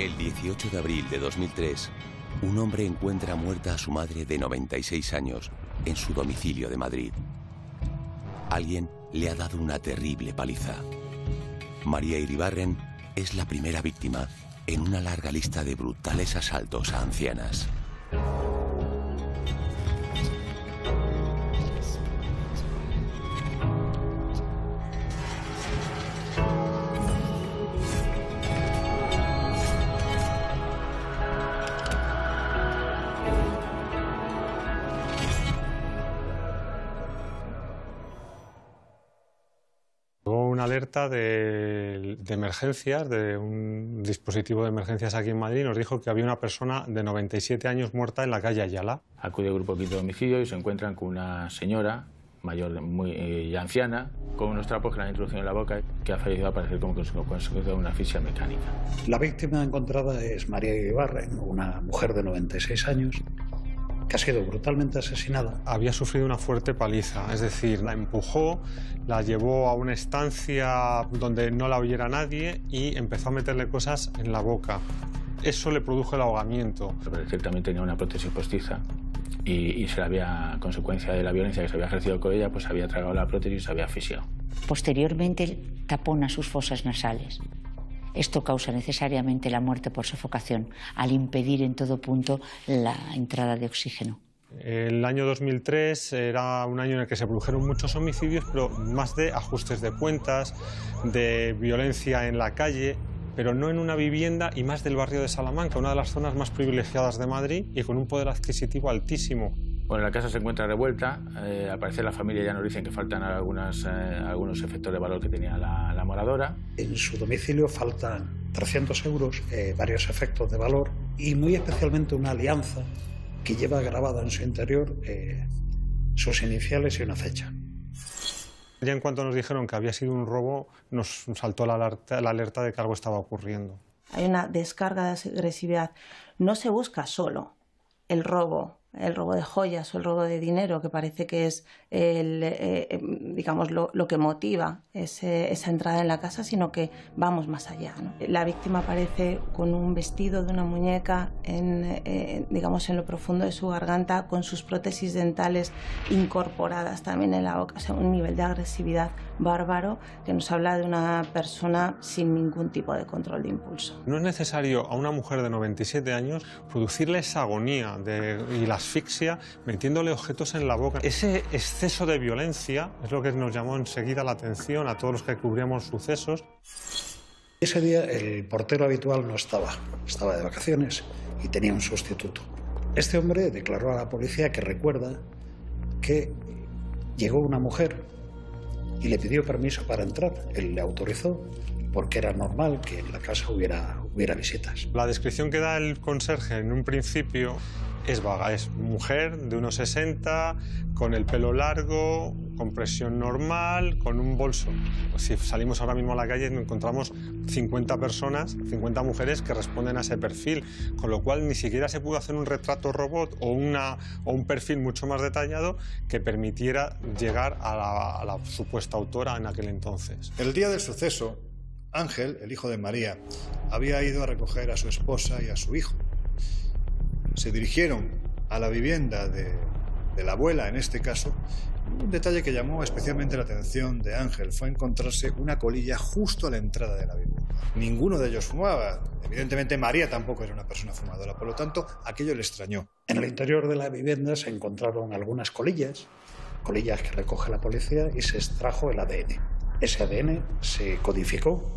El 18 de abril de 2003, un hombre encuentra muerta a su madre de 96 años en su domicilio de Madrid. Alguien le ha dado una terrible paliza. María Iribarren es la primera víctima en una larga lista de brutales asaltos a ancianas. Una alerta de emergencias, de un dispositivo de emergencias aquí en Madrid, nos dijo que había una persona de 97 años muerta en la calle Ayala. Acude el grupo quinto de homicidio y se encuentran con una señora mayor, muy anciana, con unos trapos que le han introducido en la boca, que ha fallecido a parecer como consecuencia de una asfixia mecánica. La víctima encontrada es María Iribarren, una mujer de 96 años, que ha sido brutalmente asesinada. Había sufrido una fuerte paliza, es decir, la empujó, la llevó a una estancia donde no la oyera nadie y empezó a meterle cosas en la boca. Eso le produjo el ahogamiento. Pero ciertamente tenía una prótesis postiza y se le había, a consecuencia de la violencia que se había ejercido con ella, pues había tragado la prótesis y se había asfixiado. Posteriormente tapona sus fosas nasales. Esto causa necesariamente la muerte por sofocación, al impedir en todo punto la entrada de oxígeno. El año 2003 era un año en el que se produjeron muchos homicidios, pero más de ajustes de cuentas, de violencia en la calle, pero no en una vivienda, y más del barrio de Salamanca, una de las zonas más privilegiadas de Madrid y con un poder adquisitivo altísimo. Bueno, la casa se encuentra revuelta, al parecer la familia ya nos dicen que faltan algunos efectos de valor que tenía la moradora. En su domicilio faltan 300 euros, varios efectos de valor y muy especialmente una alianza que lleva grabada en su interior sus iniciales y una fecha. Ya en cuanto nos dijeron que había sido un robo, nos saltó la alerta de que algo estaba ocurriendo. Hay una descarga de agresividad. No se busca solo el robo de joyas o el robo de dinero, que parece que es digamos, lo que motiva esa entrada en la casa, sino que vamos más allá, ¿no? La víctima aparece con un vestido de una muñeca digamos, en lo profundo de su garganta, con sus prótesis dentales incorporadas también en la boca. O sea, un nivel de agresividad bárbaro que nos habla de una persona sin ningún tipo de control de impulso. No es necesario a una mujer de 97 años producirle esa agonía y la asfixia metiéndole objetos en la boca. Ese exceso de violencia es lo que nos llamó enseguida la atención a todos los que cubríamos sucesos. Ese día el portero habitual no estaba de vacaciones y tenía un sustituto. Este hombre declaró a la policía que recuerda que llegó una mujer y le pidió permiso para entrar. Él le autorizó porque era normal que en la casa hubiera visitas. La descripción que da el conserje en un principio es vaga, es mujer de unos 60, con el pelo largo, con presión normal, con un bolso. Si salimos ahora mismo a la calle encontramos 50 personas, 50 mujeres que responden a ese perfil, con lo cual ni siquiera se pudo hacer un retrato robot o un perfil mucho más detallado que permitiera llegar a la supuesta autora en aquel entonces. El día del suceso, Ángel, el hijo de María, había ido a recoger a su esposa y a su hijo. Se dirigieron a la vivienda de la abuela, en este caso. Un detalle que llamó especialmente la atención de Ángel fue encontrarse una colilla justo a la entrada de la vivienda. Ninguno de ellos fumaba. Evidentemente María tampoco era una persona fumadora, por lo tanto aquello le extrañó. En el interior de la vivienda se encontraron algunas colillas que recoge la policía, y se extrajo el ADN. Ese ADN se codificó.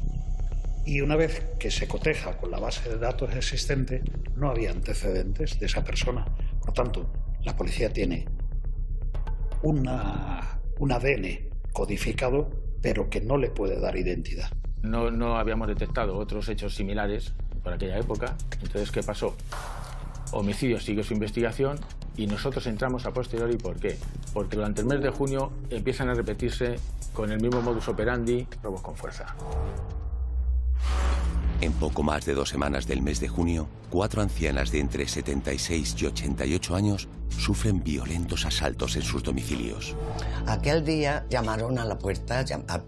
Y una vez que se coteja con la base de datos existente, no había antecedentes de esa persona. Por tanto, la policía tiene un ADN codificado, pero que no le puede dar identidad. No habíamos detectado otros hechos similares por aquella época. Entonces, ¿qué pasó? Homicidio siguió su investigación y nosotros entramos a posteriori. ¿Por qué? Porque durante el mes de junio empiezan a repetirse con el mismo modus operandi robos con fuerza. En poco más de 2 semanas del mes de junio, 4 ancianas de entre 76 y 88 años sufren violentos asaltos en sus domicilios. Aquel día llamaron a la puerta,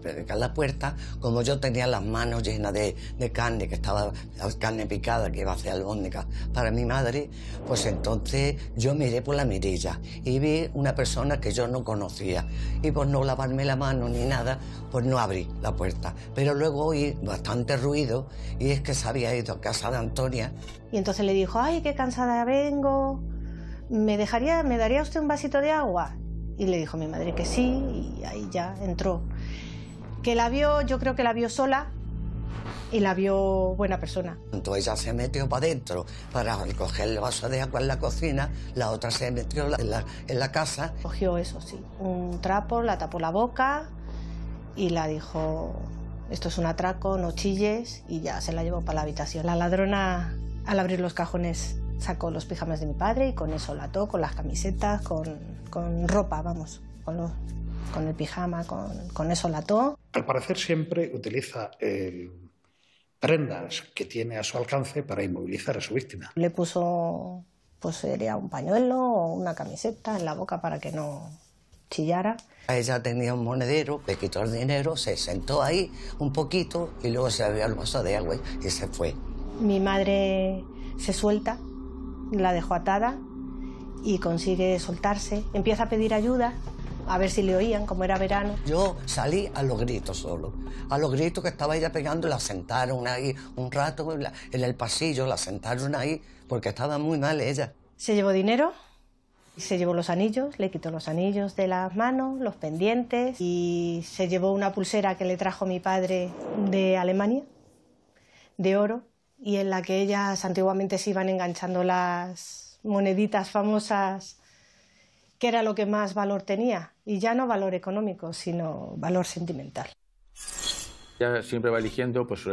como yo tenía las manos llenas de carne, que estaba carne picada, que iba a hacer albóndigas para mi madre, pues entonces yo miré por la mirilla y vi una persona que yo no conocía. Y por no lavarme la mano ni nada, pues no abrí la puerta. Pero luego oí bastante ruido y es que se había ido a casa de Antonia. Y entonces le dijo, ay, qué cansada vengo, ¿me daría usted un vasito de agua? Y le dijo mi madre que sí, y ahí ya entró. Que la vio, yo creo que la vio sola y la vio buena persona. Entonces ella se metió para adentro para recoger el vaso de agua en la cocina, la otra se metió en la casa. Cogió eso, sí, un trapo, la tapó la boca y la dijo, esto es un atraco, no chilles, y ya se la llevó para la habitación. La ladrona, al abrir los cajones, sacó los pijamas de mi padre y con eso la ató, con las camisetas, con ropa, vamos, con el pijama, con eso la ató. Al parecer siempre utiliza prendas que tiene a su alcance para inmovilizar a su víctima. Le puso, pues sería un pañuelo o una camiseta en la boca para que no chillara. Ella tenía un monedero, le quitó el dinero, se sentó ahí un poquito y luego se bebió el vaso de agua y se fue. Mi madre se suelta, la dejó atada y consigue soltarse. Empieza a pedir ayuda, a ver si le oían, como era verano. Yo salí a los gritos solo, a los gritos que estaba ella pegando, la sentaron ahí un rato en el pasillo, la sentaron ahí porque estaba muy mal ella. Se llevó dinero, se llevó los anillos, le quitó los anillos de las manos, los pendientes, y se llevó una pulsera que le trajo mi padre de Alemania, de oro, y en la que ellas antiguamente se iban enganchando las moneditas famosas, que era lo que más valor tenía, y ya no valor económico, sino valor sentimental. Ya siempre va eligiendo pues,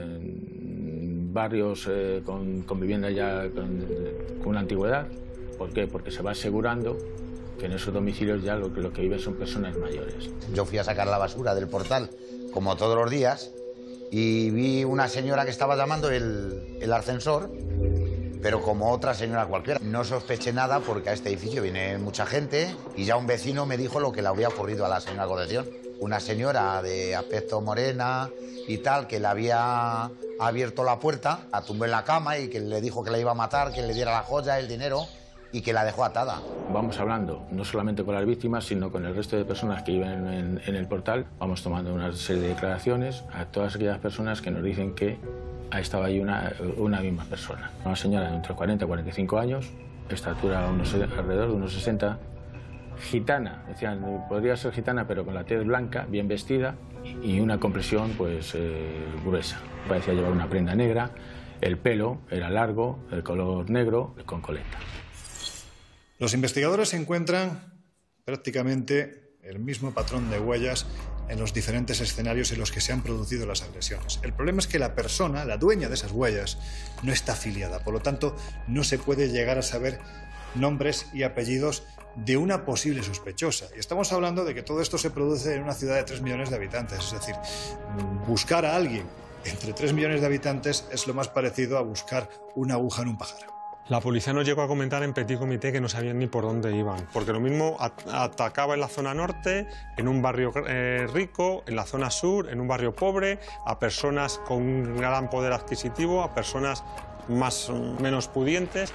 barrios con vivienda ya con una antigüedad. ¿Por qué? Porque se va asegurando que en esos domicilios ya lo que viven son personas mayores. Yo fui a sacar la basura del portal, como todos los días, y vi una señora que estaba llamando el ascensor, pero como otra señora cualquiera. No sospeché nada porque a este edificio viene mucha gente y ya un vecino me dijo lo que le había ocurrido a la señora Concepción. Una señora de aspecto morena y tal, que le había abierto la puerta, la tumbó en la cama y que le dijo que la iba a matar, que le diera la joya, el dinero, y que la dejó atada. Vamos hablando no solamente con las víctimas, sino con el resto de personas que viven en el portal. Vamos tomando una serie de declaraciones a todas aquellas personas que nos dicen que estaba ahí una misma persona. Una señora de entre 40 y 45 años, estatura alrededor de unos 60, gitana, decían, podría ser gitana, pero con la tez blanca, bien vestida, y una complexión pues gruesa. Parecía llevar una prenda negra, el pelo era largo, el color negro, con coleta. Los investigadores encuentran prácticamente el mismo patrón de huellas en los diferentes escenarios en los que se han producido las agresiones. El problema es que la persona, la dueña de esas huellas, no está afiliada. Por lo tanto, no se puede llegar a saber nombres y apellidos de una posible sospechosa. Y estamos hablando de que todo esto se produce en una ciudad de 3 millones de habitantes. Es decir, buscar a alguien entre 3 millones de habitantes es lo más parecido a buscar una aguja en un pajar. La policía nos llegó a comentar en Petit Comité que no sabían ni por dónde iban, porque lo mismo atacaba en la zona norte, en un barrio rico, en la zona sur, en un barrio pobre, a personas con un gran poder adquisitivo, a personas menos pudientes.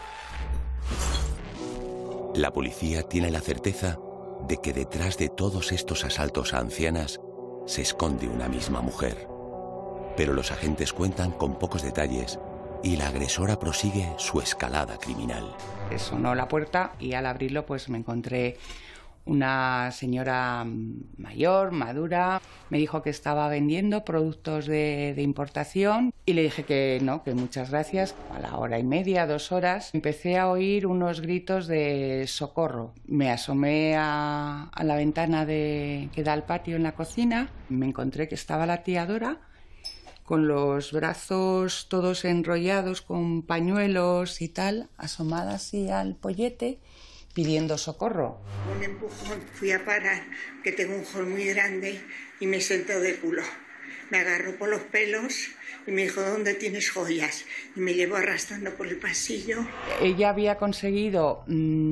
La policía tiene la certeza de que detrás de todos estos asaltos a ancianas se esconde una misma mujer. Pero los agentes cuentan con pocos detalles y la agresora prosigue su escalada criminal. Sonó la puerta y al abrirlo pues me encontré una señora mayor, madura. Me dijo que estaba vendiendo productos de importación y le dije que no, que muchas gracias. A la hora y media, 2 horas, empecé a oír unos gritos de socorro. Me asomé a la ventana que da al patio en la cocina. Me encontré que estaba la tía Dora con los brazos todos enrollados con pañuelos y tal, asomada así al pollete, pidiendo socorro. Un empujón, fui a parar, que tengo un hall muy grande, y me sentó de culo. Me agarró por los pelos y me dijo, ¿dónde tienes joyas? Y me llevó arrastrando por el pasillo. Ella había conseguido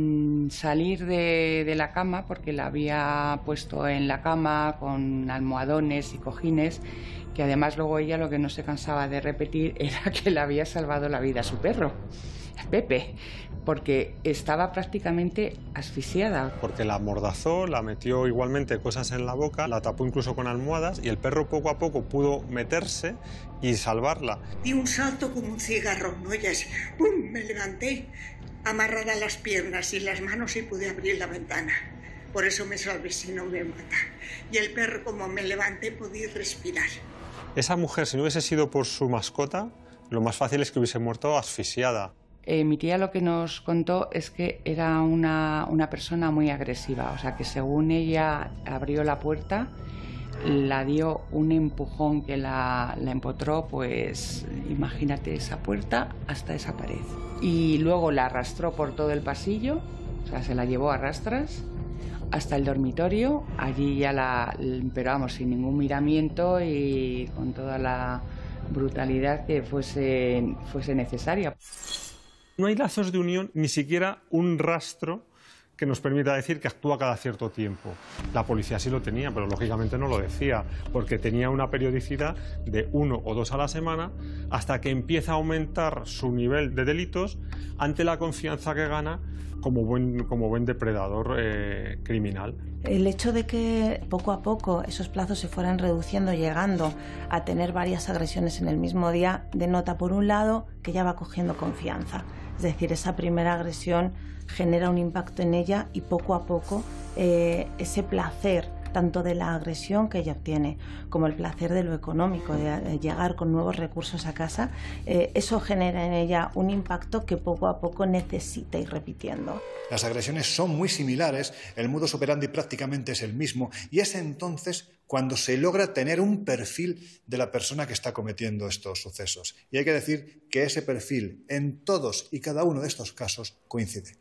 salir de la cama porque la había puesto en la cama con almohadones y cojines, que además luego ella lo que no se cansaba de repetir era que le había salvado la vida a su perro, Pepe, porque estaba prácticamente asfixiada. Porque la amordazó, la metió igualmente cosas en la boca, la tapó incluso con almohadas y el perro poco a poco pudo meterse y salvarla. Di un salto como un cigarro, ¿no? Y así, ¡pum!, me levanté, amarrada las piernas y las manos y pude abrir la ventana. Por eso me salvé, si no me mata. Y el perro, como me levanté, podía respirar. Esa mujer, si no hubiese sido por su mascota, lo más fácil es que hubiese muerto asfixiada. Mi tía lo que nos contó es que era una persona muy agresiva, o sea que según ella abrió la puerta, la dio un empujón que la empotró, pues imagínate esa puerta hasta esa pared. Y luego la arrastró por todo el pasillo, o sea, se la llevó a rastras hasta el dormitorio, allí ya pero vamos, sin ningún miramiento y con toda la brutalidad que fuese necesaria. No hay lazos de unión, ni siquiera un rastro que nos permita decir que actúa cada cierto tiempo. La policía sí lo tenía, pero lógicamente no lo decía, porque tenía una periodicidad de 1 o 2 a la semana, hasta que empieza a aumentar su nivel de delitos ante la confianza que gana como buen depredador criminal. El hecho de que poco a poco esos plazos se fueran reduciendo, llegando a tener varias agresiones en el mismo día, denota, por un lado, que ya va cogiendo confianza. Es decir, esa primera agresión genera un impacto en ella y poco a poco ese placer, tanto de la agresión que ella obtiene como el placer de lo económico, de llegar con nuevos recursos a casa, eso genera en ella un impacto que poco a poco necesita ir repitiendo. Las agresiones son muy similares, el modus operandi prácticamente es el mismo y es entonces cuando se logra tener un perfil de la persona que está cometiendo estos sucesos. Y hay que decir que ese perfil en todos y cada uno de estos casos coincide.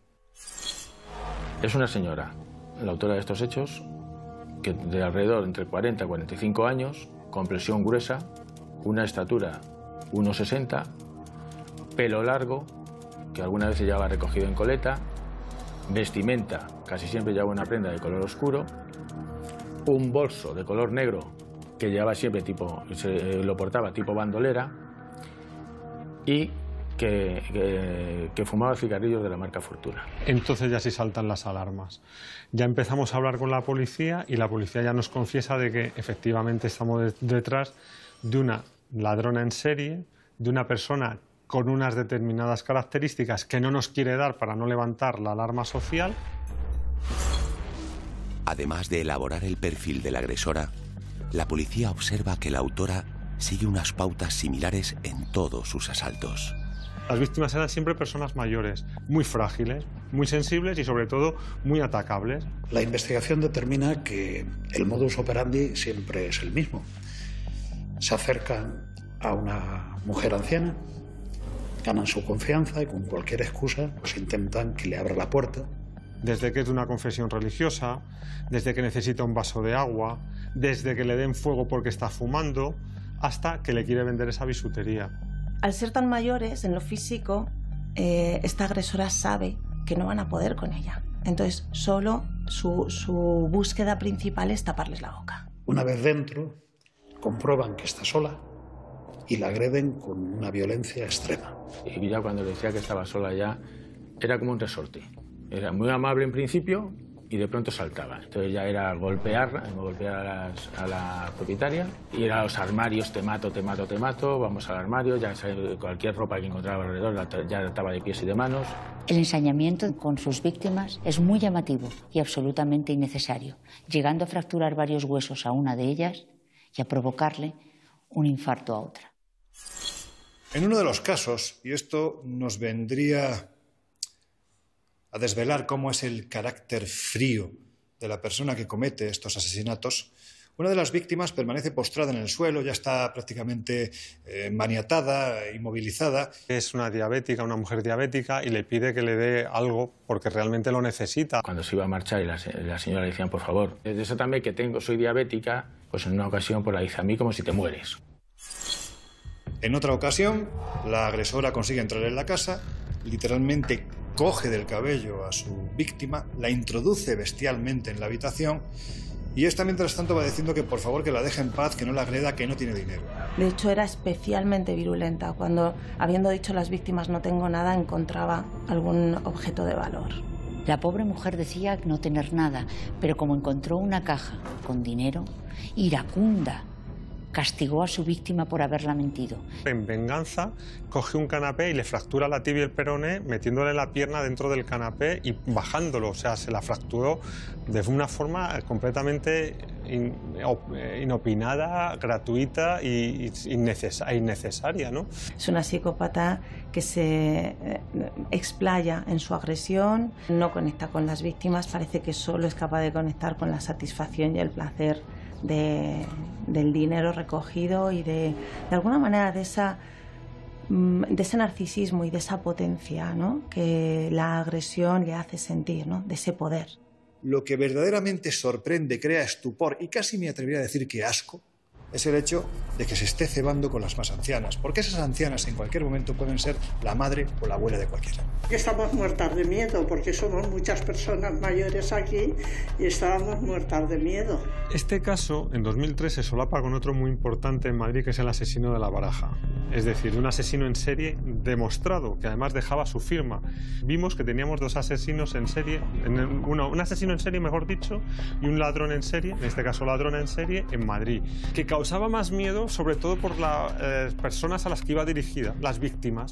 Es una señora, la autora de estos hechos, que de alrededor entre 40 y 45 años, complexión gruesa, una estatura 1,60, pelo largo, que alguna vez se llevaba recogido en coleta, vestimenta, casi siempre llevaba una prenda de color oscuro, un bolso de color negro que llevaba siempre lo portaba tipo bandolera y que fumaba cigarrillos de la marca Fortuna. Entonces ya sí saltan las alarmas. Ya empezamos a hablar con la policía y la policía ya nos confiesa de que efectivamente estamos detrás de una ladrona en serie, de una persona con unas determinadas características que no nos quiere dar para no levantar la alarma social. Además de elaborar el perfil de la agresora, la policía observa que la autora sigue unas pautas similares en todos sus asaltos. Las víctimas eran siempre personas mayores, muy frágiles, muy sensibles y sobre todo muy atacables. La investigación determina que el modus operandi siempre es el mismo. Se acercan a una mujer anciana, ganan su confianza y con cualquier excusa pues intentan que le abra la puerta. Desde que es de una confesión religiosa, desde que necesita un vaso de agua, desde que le den fuego porque está fumando, hasta que le quiere vender esa bisutería. Al ser tan mayores en lo físico, esta agresora sabe que no van a poder con ella. Entonces, solo su búsqueda principal es taparles la boca. Una vez dentro, comprueban que está sola y la agreden con una violencia extrema. Y ya cuando le decía que estaba sola ya, era como un resorte. Era muy amable en principio y de pronto saltaba. Entonces ya era golpear a la propietaria, ir a los armarios, te mato, vamos al armario, ya cualquier ropa que encontraba alrededor ya estaba de pies y de manos. El ensañamiento con sus víctimas es muy llamativo y absolutamente innecesario, llegando a fracturar varios huesos a una de ellas y a provocarle un infarto a otra. En uno de los casos, y esto nos vendría a desvelar cómo es el carácter frío de la persona que comete estos asesinatos, Una de las víctimas permanece postrada en el suelo, ya está prácticamente maniatada, inmovilizada. Es una diabética, una mujer diabética, y le pide que le dé algo porque realmente lo necesita. Cuando se iba a marchar y la señora le decían, por favor, desátame que soy diabética, pues en una ocasión pues la dice, a mí como si te mueres. En otra ocasión, la agresora consigue entrar en la casa, literalmente coge del cabello a su víctima, la introduce bestialmente en la habitación y esta mientras tanto va diciendo que por favor que la deje en paz, que no la agreda, que no tiene dinero. De hecho era especialmente virulenta. Cuando, habiendo dicho las víctimas no tengo nada, encontraba algún objeto de valor. La pobre mujer decía no tener nada, pero como encontró una caja con dinero, iracunda, castigó a su víctima por haberla mentido. En venganza, coge un canapé y le fractura la tibia y el peroné metiéndole la pierna dentro del canapé y bajándolo. O sea, se la fracturó de una forma completamente inopinada, gratuita e innecesaria, ¿no? Es una psicópata que se explaya en su agresión, no conecta con las víctimas, parece que solo es capaz de conectar con la satisfacción y el placer del dinero recogido y de alguna manera de ese narcisismo y de esa potencia, ¿no?, que la agresión le hace sentir, ¿no?, de ese poder. Lo que verdaderamente sorprende, crea estupor y casi me atrevería a decir que asco, es el hecho de que se esté cebando con las más ancianas, porque esas ancianas en cualquier momento pueden ser la madre o la abuela de cualquiera. Estamos muertas de miedo porque somos muchas personas mayores aquí y estábamos muertas de miedo. Este caso, en 2003, se solapa con otro muy importante en Madrid, que es el asesino de La Baraja. Es decir, un asesino en serie demostrado, que además dejaba su firma. Vimos que teníamos dos asesinos en serie, un asesino en serie, mejor dicho, y un ladrón en serie, en este caso ladrona en serie, en Madrid, que causaba más miedo, sobre todo por las personas a las que iba dirigida, las víctimas.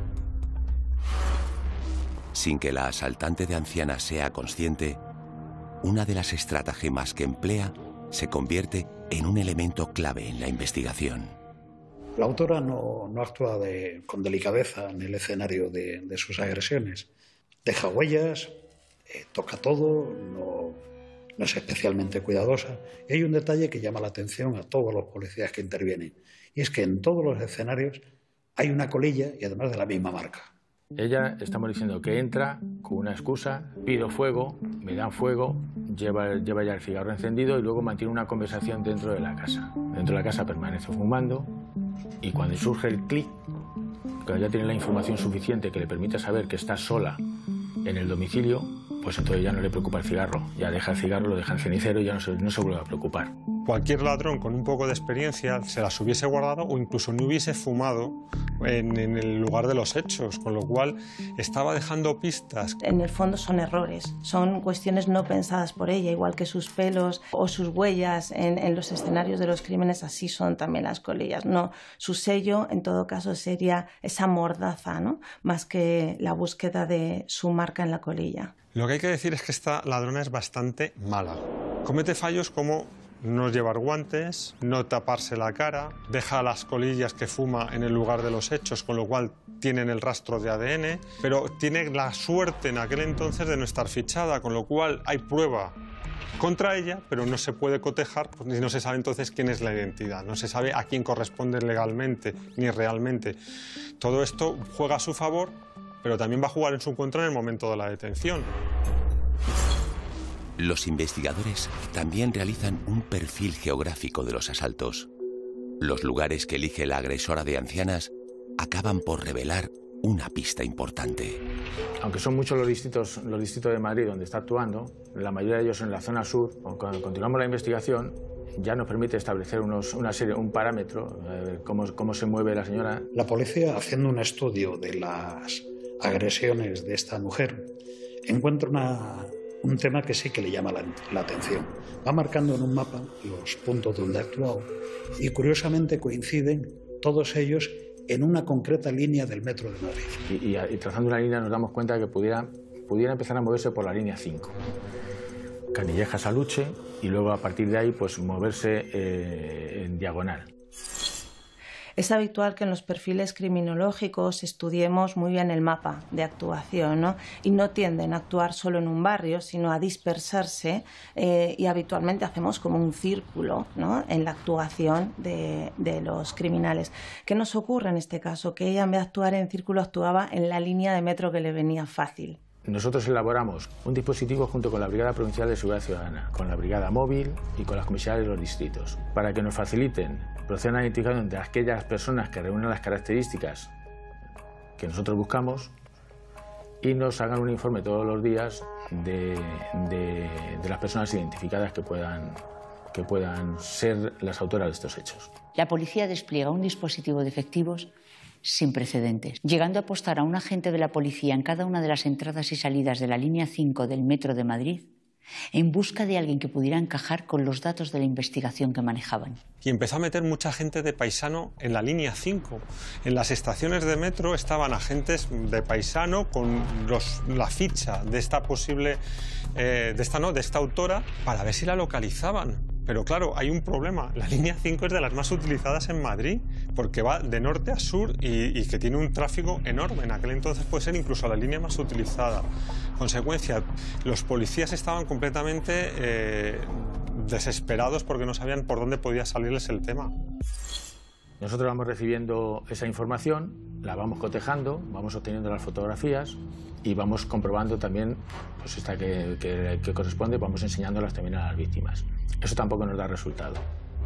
Sin que la asaltante de ancianas sea consciente, una de las estratagemas que emplea se convierte en un elemento clave en la investigación. La autora no actúa con delicadeza en el escenario de sus agresiones. Deja huellas, toca todo, no es especialmente cuidadosa. Y hay un detalle que llama la atención a todos los policías que intervienen, y es que en todos los escenarios hay una colilla y además de la misma marca. Ella, estamos diciendo que entra con una excusa, pido fuego, me dan fuego, lleva ya el cigarro encendido y luego mantiene una conversación dentro de la casa. Dentro de la casa permanece fumando y cuando surge el clic, cuando ya tiene la información suficiente que le permite saber que está sola en el domicilio, pues entonces ya no le preocupa el cigarro, ya deja el cigarro, lo deja en el cenicero y ya no se vuelve a preocupar. Cualquier ladrón con un poco de experiencia se las hubiese guardado o incluso no hubiese fumado en el lugar de los hechos, con lo cual estaba dejando pistas. En el fondo son errores, son cuestiones no pensadas por ella, igual que sus pelos o sus huellas en los escenarios de los crímenes, así son también las colillas. No, su sello en todo caso sería esa mordaza, ¿no?, más que la búsqueda de su marca en la colilla. Lo que hay que decir es que esta ladrona es bastante mala. Comete fallos como no llevar guantes, no taparse la cara, deja las colillas que fuma en el lugar de los hechos, con lo cual tienen el rastro de ADN, pero tiene la suerte en aquel entonces de no estar fichada, con lo cual hay prueba contra ella, pero no se puede cotejar y no se sabe entonces quién es la identidad, no se sabe a quién corresponde legalmente ni realmente. Todo esto juega a su favor, pero también va a jugar en su contra en el momento de la detención. Los investigadores también realizan un perfil geográfico de los asaltos. Los lugares que elige la agresora de ancianas acaban por revelar una pista importante. Aunque son muchos los distritos de Madrid donde está actuando, la mayoría de ellos en la zona sur, cuando continuamos la investigación, ya nos permite establecer un parámetro, cómo se mueve la señora. La policía, haciendo un estudio de las agresiones de esta mujer, encuentra un tema que sí que le llama la atención. Va marcando en un mapa los puntos donde ha actuado y curiosamente coinciden todos ellos en una concreta línea del metro de Madrid. Y trazando una línea nos damos cuenta de que pudiera empezar a moverse por la línea 5. Canillejas a Luche y luego a partir de ahí pues moverse en diagonal. Es habitual que en los perfiles criminológicos estudiemos muy bien el mapa de actuación, ¿no? Y no tienden a actuar solo en un barrio, sino a dispersarse y habitualmente hacemos como un círculo, ¿no?, en la actuación de los criminales. ¿Qué nos ocurre en este caso? Que ella, en vez de actuar en círculo, actuaba en la línea de metro que le venía fácil. Nosotros elaboramos un dispositivo junto con la Brigada Provincial de Seguridad Ciudadana, con la Brigada Móvil y con las comisarías de los distritos, para que nos faciliten, procedan a la identificación de aquellas personas que reúnen las características que nosotros buscamos y nos hagan un informe todos los días de las personas identificadas que puedan ser las autoras de estos hechos. La policía despliega un dispositivo de efectivos sin precedentes, llegando a apostar a un agente de la policía en cada una de las entradas y salidas de la línea 5 del metro de Madrid en busca de alguien que pudiera encajar con los datos de la investigación que manejaban. Y empezó a meter mucha gente de paisano en la línea 5. En las estaciones de metro estaban agentes de paisano con la ficha de esta posible, de esta autora, para ver si la localizaban. Pero claro, hay un problema. La línea 5 es de las más utilizadas en Madrid, porque va de norte a sur y que tiene un tráfico enorme. En aquel entonces puede ser incluso la línea más utilizada. Consecuencia, los policías estaban completamente desesperados porque no sabían por dónde podía salirles el tema. Nosotros vamos recibiendo esa información, la vamos cotejando, vamos obteniendo las fotografías y vamos comprobando también, pues esta que corresponde, vamos enseñándolas también a las víctimas. Eso tampoco nos da resultado.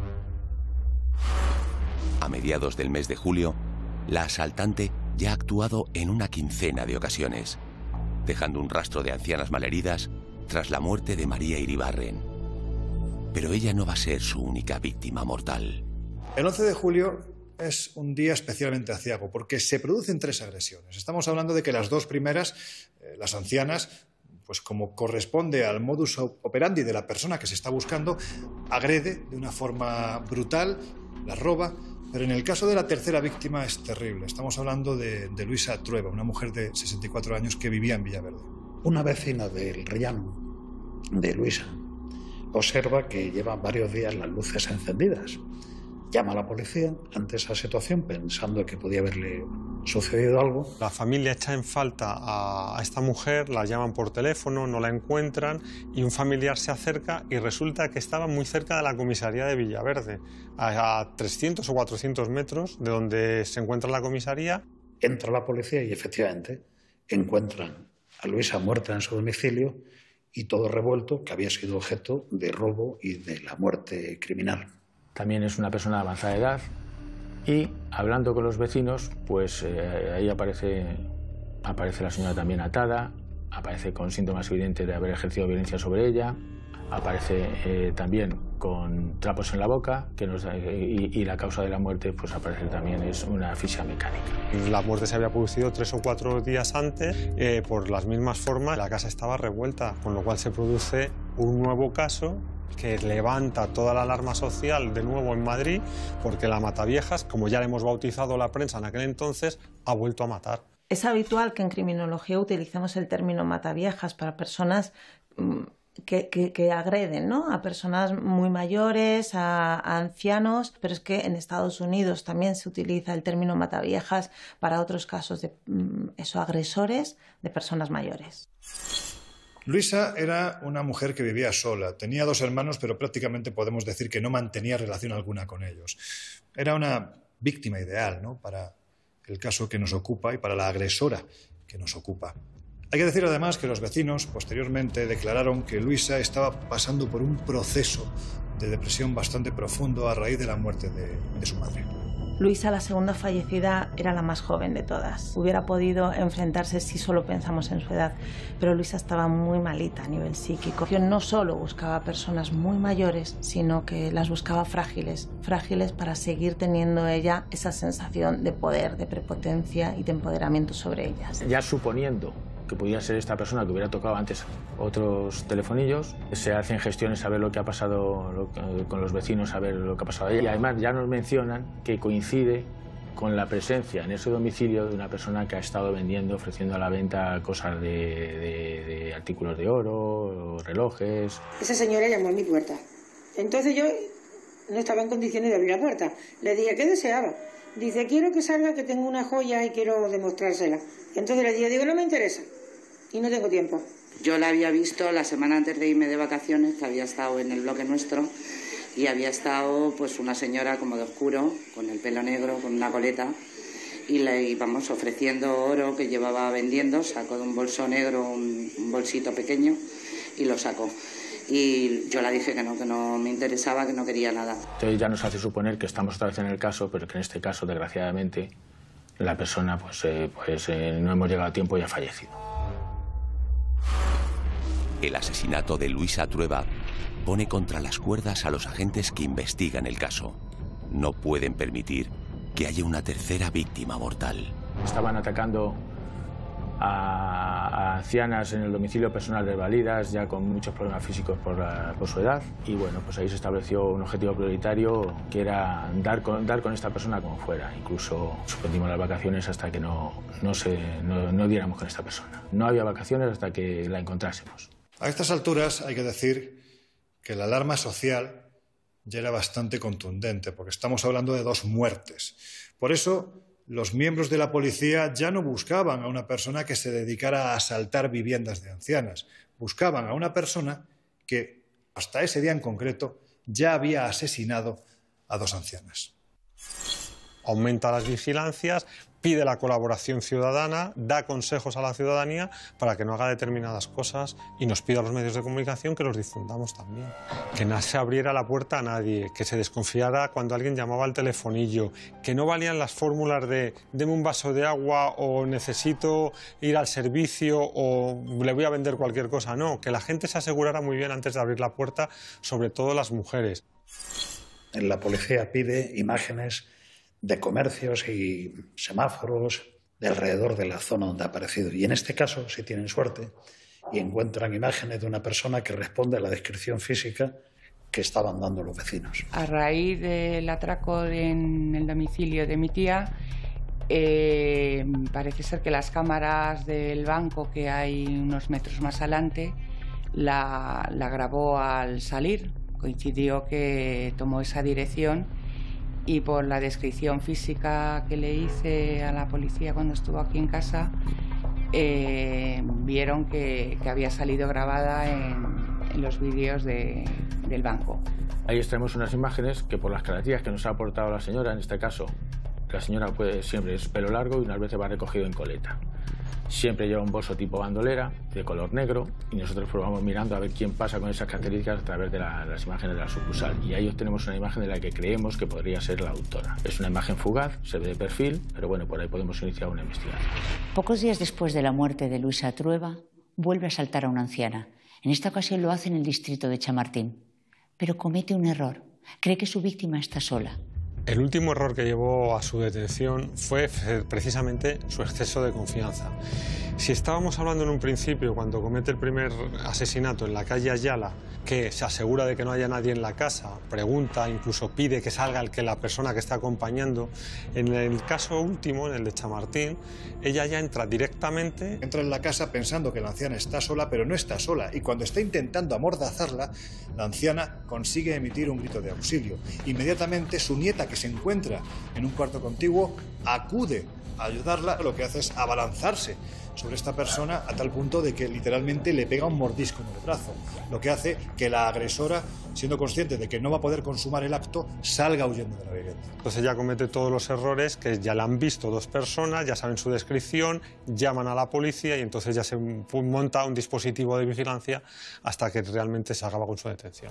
A mediados del mes de julio, la asaltante ya ha actuado en una quincena de ocasiones, dejando un rastro de ancianas malheridas tras la muerte de María Iribarren. Pero ella no va a ser su única víctima mortal. El 11 de julio es un día especialmente aciago porque se producen 3 agresiones. Estamos hablando de que las 2 primeras, las ancianas, pues como corresponde al modus operandi de la persona que se está buscando, agrede de una forma brutal, la roba. Pero en el caso de la tercera víctima es terrible. Estamos hablando de Luisa Trueba, una mujer de 64 años que vivía en Villaverde. Una vecina del rellano de Luisa observa que llevan varios días las luces encendidas. Llama a la policía ante esa situación pensando que podía haberle sucedido algo. La familia echa en falta a esta mujer, la llaman por teléfono, no la encuentran y un familiar se acerca y resulta que estaba muy cerca de la comisaría de Villaverde, a 300 o 400 metros de donde se encuentra la comisaría. Entra la policía y efectivamente encuentran a Luisa muerta en su domicilio y todo revuelto, que había sido objeto de robo y de la muerte criminal. También es una persona de avanzada edad y hablando con los vecinos, pues ahí aparece la señora también atada, aparece con síntomas evidentes de haber ejercido violencia sobre ella, aparece también con trapos en la boca y la causa de la muerte pues aparece también, es una asfixia mecánica. La muerte se había producido 3 o 4 días antes, por las mismas formas la casa estaba revuelta, con lo cual se produce un nuevo caso que levanta toda la alarma social de nuevo en Madrid, porque la Mataviejas, como ya le hemos bautizado la prensa en aquel entonces, ha vuelto a matar. Es habitual que en criminología utilicemos el término mataviejas para personas que agreden, ¿no?, a personas muy mayores, a ancianos, pero es que en Estados Unidos también se utiliza el término mataviejas para otros casos de agresores de personas mayores. Luisa era una mujer que vivía sola. Tenía 2 hermanos, pero prácticamente podemos decir que no mantenía relación alguna con ellos. Era una víctima ideal, ¿no?, para el caso que nos ocupa y para la agresora que nos ocupa. Hay que decir además que los vecinos posteriormente declararon que Luisa estaba pasando por un proceso de depresión bastante profundo a raíz de la muerte de su madre. Luisa, la segunda fallecida, era la más joven de todas. Hubiera podido enfrentarse si solo pensamos en su edad, pero Luisa estaba muy malita a nivel psíquico. Yo no solo buscaba personas muy mayores, sino que las buscaba frágiles para seguir teniendo ella esa sensación de poder, de prepotencia y de empoderamiento sobre ellas. Ya suponiendo que podía ser esta persona que hubiera tocado antes otros telefonillos, se hacen gestiones a ver lo que ha pasado con los vecinos, a ver lo que ha pasado ahí. Y además ya nos mencionan que coincide con la presencia en ese domicilio de una persona que ha estado vendiendo, ofreciendo a la venta cosas de artículos de oro, relojes. Esa señora llamó a mi puerta. Entonces yo no estaba en condiciones de abrir la puerta. Le dije, ¿qué deseaba? Dice, quiero que salga, que tengo una joya y quiero demostrársela. Y entonces le digo, no me interesa y no tengo tiempo. Yo la había visto la semana antes de irme de vacaciones, que había estado en el bloque nuestro, y había estado pues una señora como de oscuro, con el pelo negro, con una coleta, y le íbamos ofreciendo oro que llevaba vendiendo, sacó de un bolso negro un bolsito pequeño y lo sacó. Y yo le dije que no me interesaba, que no quería nada. Entonces ya nos hace suponer que estamos otra vez en el caso, pero que en este caso, desgraciadamente, la persona no hemos llegado a tiempo y ha fallecido. El asesinato de Luisa Trueba pone contra las cuerdas a los agentes que investigan el caso. No pueden permitir que haya una tercera víctima mortal. Estaban atacando a ancianas en el domicilio personal de Validas, ya con muchos problemas físicos por su edad, y bueno, pues ahí se estableció un objetivo prioritario que era dar con esta persona como fuera. Incluso suspendimos las vacaciones hasta que no diéramos con esta persona. No había vacaciones hasta que la encontrásemos. A estas alturas hay que decir que la alarma social ya era bastante contundente, porque estamos hablando de 2 muertes. Por eso, los miembros de la policía ya no buscaban a una persona que se dedicara a asaltar viviendas de ancianas. Buscaban a una persona que, hasta ese día en concreto, ya había asesinado a 2 ancianas. Aumenta las vigilancias, pide la colaboración ciudadana, da consejos a la ciudadanía para que no haga determinadas cosas y nos pide a los medios de comunicación que los difundamos también. Que no se abriera la puerta a nadie, que se desconfiara cuando alguien llamaba al telefonillo, que no valían las fórmulas de deme un vaso de agua o necesito ir al servicio o le voy a vender cualquier cosa. No, que la gente se asegurara muy bien antes de abrir la puerta, sobre todo las mujeres. La policía pide imágenes de comercios y semáforos de alrededor de la zona donde ha aparecido. Y en este caso, si tienen suerte y encuentran imágenes de una persona que responde a la descripción física que estaban dando los vecinos. A raíz del atraco en el domicilio de mi tía, parece ser que las cámaras del banco que hay unos metros más adelante la grabó al salir. Coincidió que tomó esa dirección y por la descripción física que le hice a la policía cuando estuvo aquí en casa, vieron que había salido grabada en los vídeos del banco. Ahí extraemos unas imágenes que por las características que nos ha aportado la señora, en este caso, la señora siempre es pelo largo y unas veces va recogido en coleta. Siempre lleva un bolso tipo bandolera, de color negro, y nosotros probamos mirando a ver quién pasa con esas características a través de las imágenes de la sucursal. Y ahí obtenemos una imagen de la que creemos que podría ser la autora. Es una imagen fugaz, se ve de perfil, pero bueno, por ahí podemos iniciar una investigación. Pocos días después de la muerte de Luisa Trueba, vuelve a asaltar a una anciana. En esta ocasión lo hace en el distrito de Chamartín. Pero comete un error. Cree que su víctima está sola. El último error que llevó a su detención fue precisamente su exceso de confianza. Si estábamos hablando en un principio, cuando comete el primer asesinato en la calle Ayala, que se asegura de que no haya nadie en la casa, pregunta, incluso pide que salga la persona que está acompañando, en el caso último, en el de Chamartín, ella ya entra directamente. Entra en la casa pensando que la anciana está sola, pero no está sola, y cuando está intentando amordazarla, la anciana consigue emitir un grito de auxilio. Inmediatamente su nieta, que se encuentra en un cuarto contiguo, acude a ayudarla. Lo que hace es abalanzarse sobre esta persona a tal punto de que literalmente le pega un mordisco en el brazo, lo que hace que la agresora, siendo consciente de que no va a poder consumar el acto, salga huyendo de la vivienda. Entonces ella comete todos los errores que ya la han visto 2 personas, ya saben su descripción, llaman a la policía y entonces ya se monta un dispositivo de vigilancia hasta que realmente se acaba con su detención.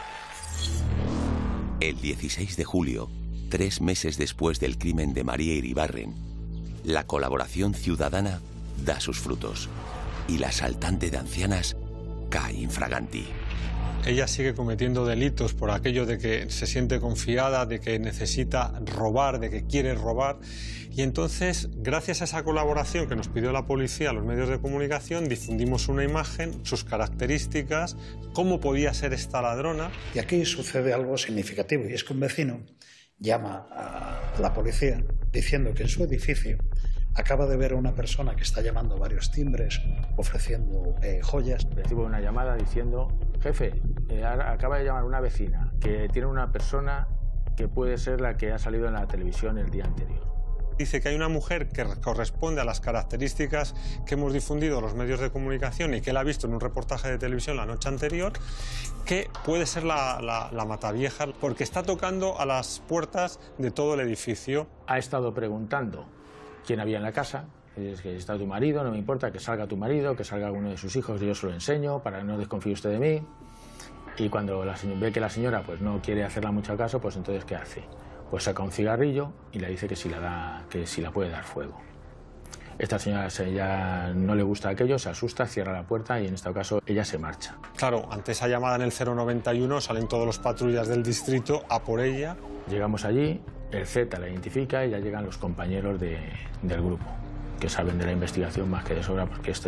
El 16 de julio, 3 meses después del crimen de María Iribarren, la colaboración ciudadana da sus frutos y la asaltante de ancianas cae infraganti. Ella sigue cometiendo delitos por aquello de que se siente confiada, de que necesita robar, de que quiere robar. Y entonces, gracias a esa colaboración que nos pidió la policía, los medios de comunicación, difundimos una imagen, sus características, cómo podía ser esta ladrona. Y aquí sucede algo significativo, y es que un vecino llama a la policía diciendo que en su edificio acaba de ver a una persona que está llamando varios timbres, ofreciendo joyas. Recibo una llamada diciendo, jefe, acaba de llamar una vecina que tiene una persona que puede ser la que ha salido en la televisión el día anterior. Dice que hay una mujer que corresponde a las características que hemos difundido los medios de comunicación y que él ha visto en un reportaje de televisión la noche anterior, que puede ser la Matavieja, porque está tocando a las puertas de todo el edificio. Ha estado preguntando quién había en la casa. Es que está tu marido, no me importa que salga tu marido, que salga alguno de sus hijos, yo se lo enseño para que no desconfíe usted de mí. Y cuando ve que la señora pues, no quiere hacerle mucho caso, pues entonces ¿qué hace? Pues saca un cigarrillo y le dice que si la puede dar fuego. Esta señora ya no le gusta aquello, se asusta, cierra la puerta y en este caso ella se marcha. Claro, ante esa llamada en el 091 salen todos los patrullas del distrito a por ella. Llegamos allí, el Z la identifica y ya llegan los compañeros del grupo, que saben de la investigación más que de sobra, porque eso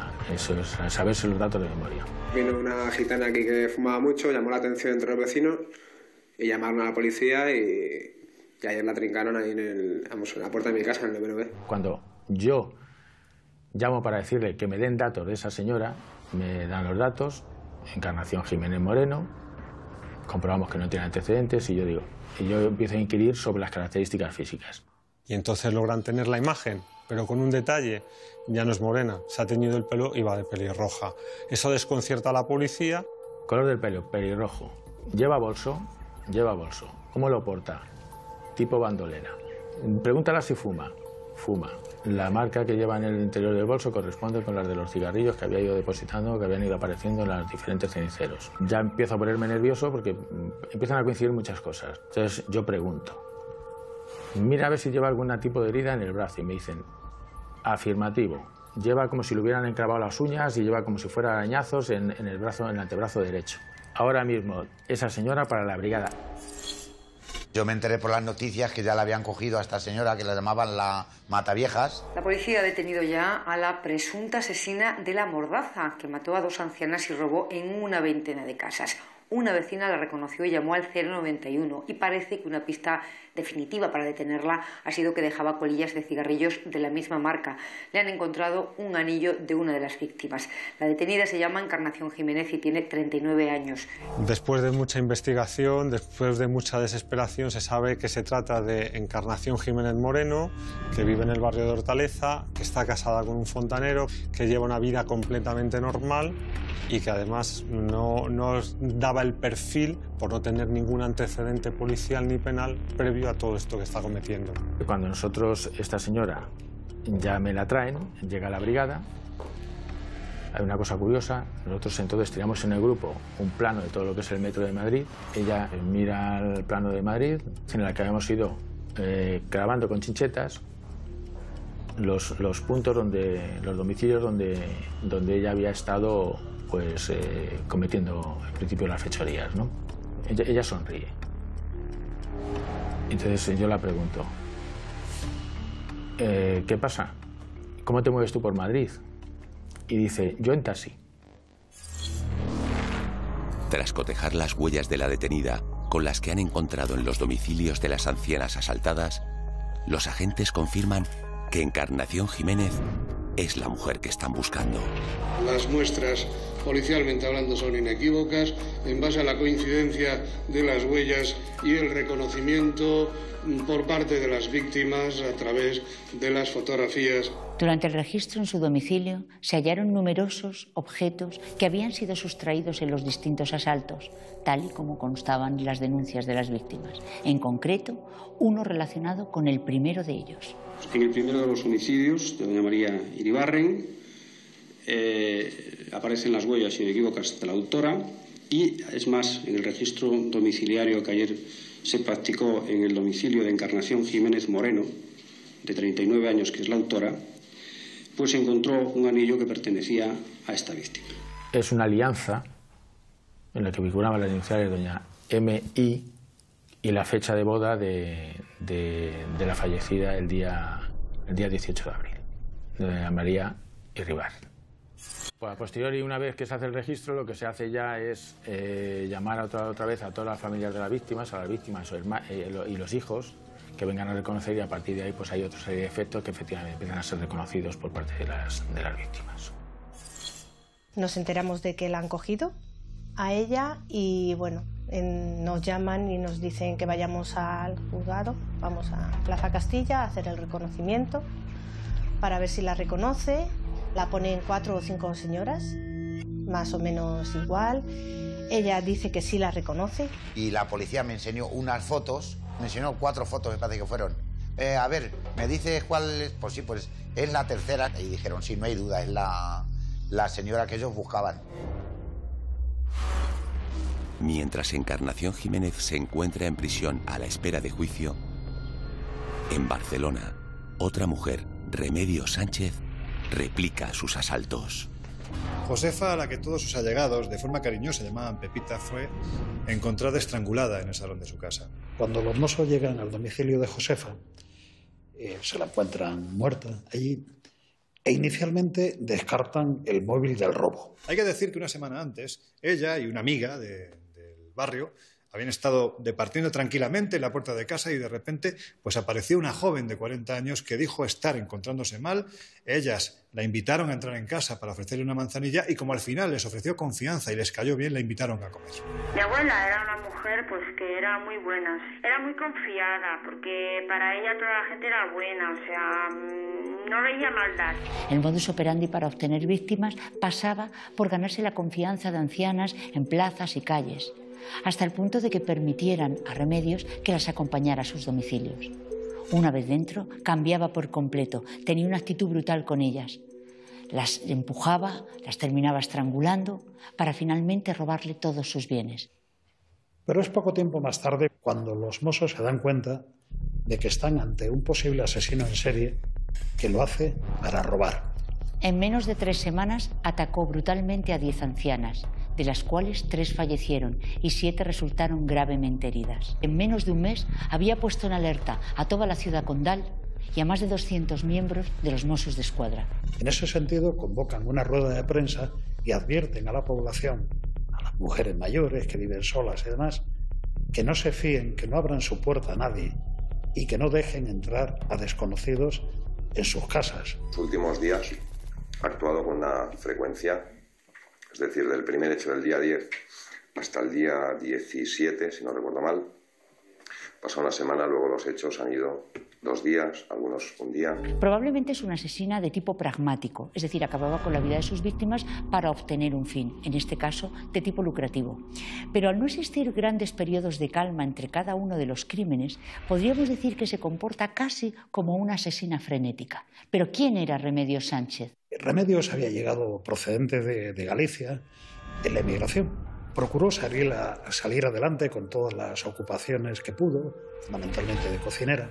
es saberse los datos de memoria. Vino una gitana aquí que fumaba mucho, llamó la atención entre los vecinos y llamaron a la policía y ayer la trincaron ahí en la puerta de mi casa, en el BNB. Cuando yo llamo para decirle que me den datos de esa señora, me dan los datos, Encarnación Jiménez Moreno, comprobamos que no tiene antecedentes y yo empiezo a inquirir sobre las características físicas. Y entonces logran tener la imagen, pero con un detalle, ya no es morena, se ha teñido el pelo y va de pelirroja. Eso desconcierta a la policía. Color del pelo, pelirrojo. Lleva bolso. ¿Cómo lo porta? Tipo bandolera. Pregúntala si fuma. Fuma. La marca que lleva en el interior del bolso corresponde con las de los cigarrillos que había ido depositando, que habían ido apareciendo en los diferentes ceniceros. Ya empiezo a ponerme nervioso porque empiezan a coincidir muchas cosas. Entonces yo pregunto, mira a ver si lleva algún tipo de herida en el brazo, y me dicen, afirmativo. Lleva como si le hubieran encravado las uñas y lleva como si fuera arañazos en el antebrazo derecho. Ahora mismo, esa señora para la brigada. Yo me enteré por las noticias que ya la habían cogido a esta señora, que la llamaban la Mataviejas. La policía ha detenido ya a la presunta asesina de La Mordaza, que mató a 2 ancianas y robó en una veintena de casas. Una vecina la reconoció y llamó al 091 y parece que una pista definitiva para detenerla ha sido que dejaba colillas de cigarrillos de la misma marca. Le han encontrado un anillo de una de las víctimas. La detenida se llama Encarnación Jiménez y tiene 39 años. Después de mucha investigación, después de mucha desesperación, se sabe que se trata de Encarnación Jiménez Moreno, que vive en el barrio de Hortaleza, que está casada con un fontanero, que lleva una vida completamente normal y que además no daba el perfil por no tener ningún antecedente policial ni penal previo a todo esto que está cometiendo. Cuando esta señora ya me la traen, llega a la brigada, hay una cosa curiosa, nosotros entonces tiramos en el grupo un plano de todo lo que es el metro de Madrid, ella mira el plano de Madrid, en el que habíamos ido grabando con chinchetas los puntos los domicilios donde ella había estado pues cometiendo en principio las fechorías, ¿no? Ella sonríe. Entonces yo la pregunto, ¿qué pasa? ¿Cómo te mueves tú por Madrid? Y dice, yo en taxi. Tras cotejar las huellas de la detenida con las que han encontrado en los domicilios de las ancianas asaltadas, los agentes confirman que Encarnación Jiménez es la mujer que están buscando. Las muestras, policialmente hablando, son inequívocas en base a la coincidencia de las huellas y el reconocimiento por parte de las víctimas a través de las fotografías. Durante el registro en su domicilio se hallaron numerosos objetos que habían sido sustraídos en los distintos asaltos, tal y como constaban en las denuncias de las víctimas. En concreto, uno relacionado con el primero de ellos. En el primero de los homicidios de doña María Iribarren aparecen las huellas inequívocas de la autora y, es más, en el registro domiciliario que ayer se practicó en el domicilio de Encarnación Jiménez Moreno, de 39 años, que es la autora, pues se encontró un anillo que pertenecía a esta víctima. Es una alianza en la que figuraban las iniciales de doña M.I. y la fecha de boda de la fallecida el día 18 de abril, de doña María Iribarren. Pues a posteriori, una vez que se hace el registro, lo que se hace ya es llamar otra vez a todas las familias de las víctimas, y los hijos, que vengan a reconocer, y a partir de ahí pues hay otra serie de efectos que efectivamente empiezan a ser reconocidos por parte de las víctimas. Nos enteramos de que la han cogido a ella y bueno, nos llaman y nos dicen que vayamos al juzgado, vamos a Plaza Castilla a hacer el reconocimiento para ver si la reconoce. La ponen 4 o 5 señoras, más o menos igual. Ella dice que sí la reconoce. Y la policía me enseñó unas fotos, me enseñó 4 fotos, me parece que fueron. A ver, ¿me dices cuál es? Pues sí, pues es la tercera. Y dijeron, sí, no hay duda, es la señora que ellos buscaban. Mientras Encarnación Jiménez se encuentra en prisión a la espera de juicio, en Barcelona, otra mujer, Remedios Sánchez, replica sus asaltos. Josefa, a la que todos sus allegados, de forma cariñosa, llamaban Pepita, fue encontrada estrangulada en el salón de su casa. Cuando los mozos llegan al domicilio de Josefa, se la encuentran muerta allí e inicialmente descartan el móvil del robo. Hay que decir que una semana antes, ella y una amiga del barrio habían estado departiendo tranquilamente en la puerta de casa y de repente pues apareció una joven de 40 años que dijo estar encontrándose mal. Ellas la invitaron a entrar en casa para ofrecerle una manzanilla y como al final les ofreció confianza y les cayó bien, la invitaron a comer. Mi abuela era una mujer pues que era muy buena, era muy confiada porque para ella toda la gente era buena, o sea, no veía maldad. El modus operandi para obtener víctimas pasaba por ganarse la confianza de ancianas en plazas y calles, hasta el punto de que permitieran a Remedios que las acompañara a sus domicilios. Una vez dentro, cambiaba por completo, tenía una actitud brutal con ellas. Las empujaba, las terminaba estrangulando, para finalmente robarle todos sus bienes. Pero es poco tiempo más tarde cuando los mozos se dan cuenta de que están ante un posible asesino en serie que lo hace para robar. En menos de 3 semanas atacó brutalmente a 10 ancianas, de las cuales 3 fallecieron y 7 resultaron gravemente heridas. En menos de un mes había puesto en alerta a toda la ciudad condal y a más de 200 miembros de los Mossos d'Esquadra. En ese sentido, convocan una rueda de prensa y advierten a la población, a las mujeres mayores que viven solas y demás, que no se fíen, que no abran su puerta a nadie y que no dejen entrar a desconocidos en sus casas. En los últimos días ha actuado con una frecuencia, es decir, del primer hecho del día 10 hasta el día 17, si no recuerdo mal. Pasó una semana, luego los hechos han ido 2 días, algunos un día. Probablemente es una asesina de tipo pragmático, es decir, acababa con la vida de sus víctimas para obtener un fin, en este caso de tipo lucrativo. Pero al no existir grandes periodos de calma entre cada uno de los crímenes, podríamos decir que se comporta casi como una asesina frenética. ¿Pero quién era Remedios Sánchez? Remedios había llegado procedente de Galicia, en la emigración. Procuró salir adelante con todas las ocupaciones que pudo, fundamentalmente de cocinera,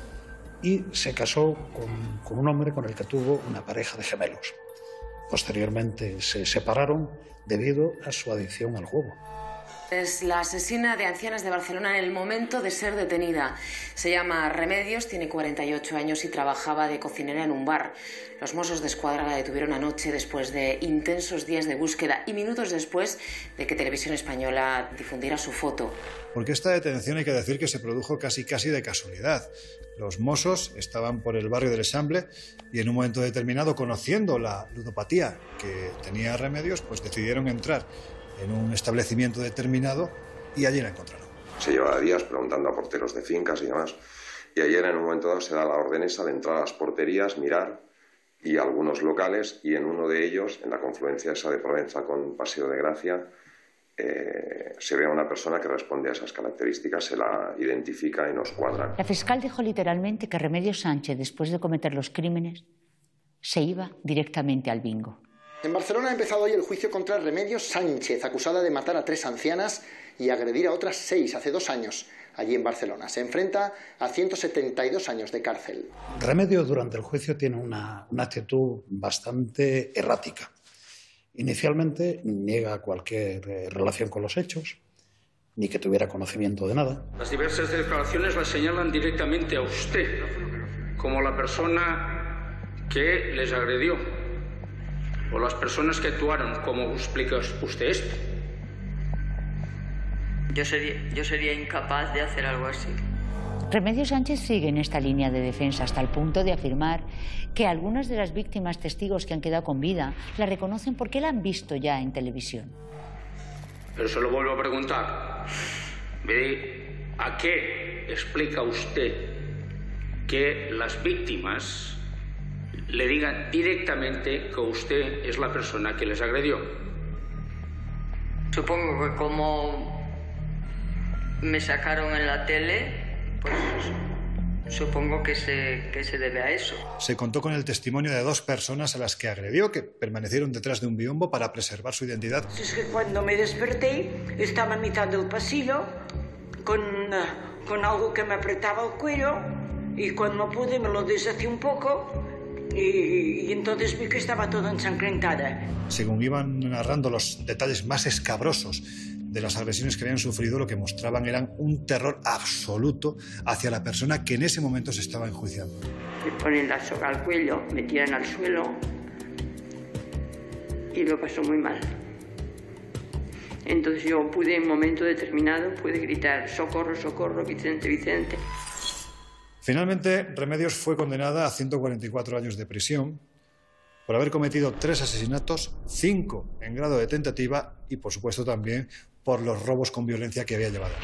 y se casó con un hombre con el que tuvo una pareja de gemelos. Posteriormente se separaron debido a su adicción al juego. Es la asesina de ancianas de Barcelona en el momento de ser detenida. Se llama Remedios, tiene 48 años y trabajaba de cocinera en un bar. Los Mossos d'Esquadra la detuvieron anoche después de intensos días de búsqueda y minutos después de que Televisión Española difundiera su foto. Porque esta detención hay que decir que se produjo casi de casualidad. Los Mossos estaban por el barrio del Eixample y en un momento determinado, conociendo la ludopatía que tenía Remedios, pues decidieron entrar en un establecimiento determinado y allí la encontraron. Se llevaba días preguntando a porteros de fincas y demás. Y ayer en un momento dado se da la orden esa de entrar a las porterías, mirar, y a algunos locales, y en uno de ellos, en la confluencia esa de Provenza con Paseo de Gracia, se ve a una persona que responde a esas características, se la identifica y nos cuadra. La fiscal dijo literalmente que Remedios Sánchez, después de cometer los crímenes, se iba directamente al bingo. En Barcelona ha empezado hoy el juicio contra Remedios Sánchez, acusada de matar a 3 ancianas y agredir a otras 6 hace 2 años, allí en Barcelona. Se enfrenta a 172 años de cárcel. Remedios durante el juicio tiene una actitud bastante errática. Inicialmente niega cualquier relación con los hechos, ni que tuviera conocimiento de nada. Las diversas declaraciones la señalan directamente a usted como la persona que les agredió, o las personas que actuaron. ¿Cómo explica usted esto? Yo sería incapaz de hacer algo así. Remedios Sánchez sigue en esta línea de defensa hasta el punto de afirmar que algunas de las víctimas testigos que han quedado con vida la reconocen porque la han visto ya en televisión. Pero se lo vuelvo a preguntar. ¿A qué explica usted que las víctimas le digan directamente que usted es la persona que les agredió? Supongo que como me sacaron en la tele, pues supongo que se debe a eso. Se contó con el testimonio de 2 personas a las que agredió, que permanecieron detrás de un biombo para preservar su identidad. Es que cuando me desperté, estaba a mitad del pasillo con algo que me apretaba el cuello, y cuando pude me lo deshice un poco y entonces vi que estaba toda ensangrentada. Según iban narrando los detalles más escabrosos de las agresiones que habían sufrido, lo que mostraban eran un terror absoluto hacia la persona que en ese momento se estaba enjuiciando. Me ponen la soga al cuello, me tiran al suelo y lo pasó muy mal. Entonces yo pude, en un momento determinado, gritar: socorro, socorro, Vicente, Vicente. Finalmente, Remedios fue condenada a 144 años de prisión por haber cometido 3 asesinatos, 5 en grado de tentativa y, por supuesto, también por los robos con violencia que había llevado.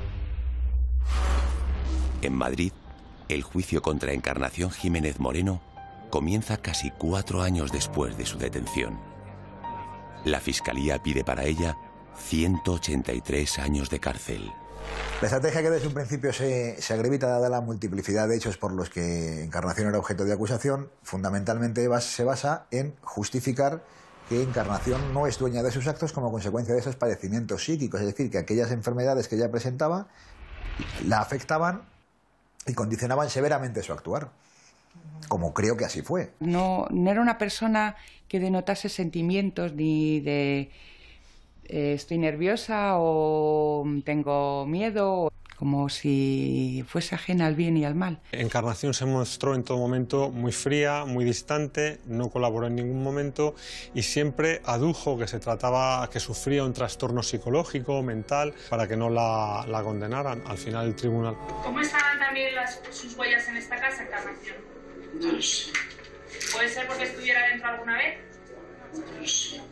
En Madrid, el juicio contra Encarnación Jiménez Moreno comienza casi 4 años después de su detención. La Fiscalía pide para ella 183 años de cárcel. La estrategia que desde un principio se acredita, dada la multiplicidad de hechos por los que Encarnación era objeto de acusación, fundamentalmente se basa en justificar que Encarnación no es dueña de sus actos como consecuencia de esos padecimientos psíquicos, es decir, que aquellas enfermedades que ella presentaba la afectaban y condicionaban severamente su actuar, como creo que así fue. No era una persona que denotase sentimientos ni de estoy nerviosa o tengo miedo, como si fuese ajena al bien y al mal. Encarnación se mostró en todo momento muy fría, muy distante, no colaboró en ningún momento y siempre adujo que sufría un trastorno psicológico o mental para que no la condenaran al final del tribunal. ¿Cómo estaban también sus huellas en esta casa, Encarnación? No lo sé. ¿Puede ser porque estuviera dentro alguna vez? No lo sé.